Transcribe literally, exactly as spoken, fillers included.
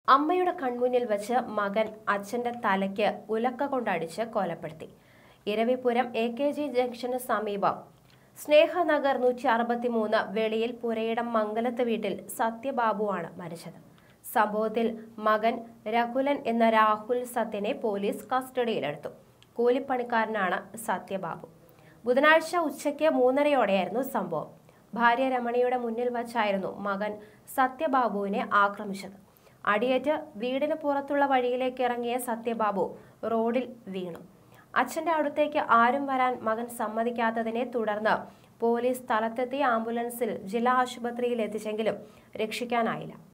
അമ്മയുടെ കൺമുന്നിൽ വെച്ച് മകൻ അച്ഛന്റെ തലയ്ക്ക് ഉലക്ക കൊണ്ടടിച്ച് കൊലപ്പെടുത്തി. ഇരവിപുരം എ കെ ജി ജംഗ്ഷന് സമീപം സ്നേഹനഗർ നൂറ്റി അറുപത്തി മൂന്ന് വെളിയിൽ പുരയിടം മംഗലത്ത് വീട്ടിൽ സത്യബാബുവാണ് മരിച്ചത്. സംഭവത്തിൽ മകൻ രഘുലൻ എന്ന രാഹുൽ സത്യനെ പോലീസ് കസ്റ്റഡിയിലെടുത്തു. കൂലിപ്പണിക്കാരനാണ് സത്യബാബു. ബുധനാഴ്ച ഉച്ചയ്ക്ക് മൂന്നരയോടെയായിരുന്നു സംഭവം. ഭാര്യ രമണിയുടെ മുന്നിൽ വച്ചായിരുന്നു മകൻ സത്യബാബുവിനെ ആക്രമിച്ചത്. അടിയേറ്റ് വീടിന് പുറത്തുള്ള വഴിയിലേക്ക് ഇറങ്ങിയ സത്യബാബു റോഡിൽ വീണു. അച്ഛന്റെ അടുത്തേക്ക് ആരും വരാൻ മകൻ സമ്മതിക്കാത്തതിനെ തുടർന്ന് പോലീസ് സ്ഥലത്തെത്തി ആംബുലൻസിൽ ജില്ലാ ആശുപത്രിയിൽ എത്തിച്ചെങ്കിലും രക്ഷിക്കാനായില്ല.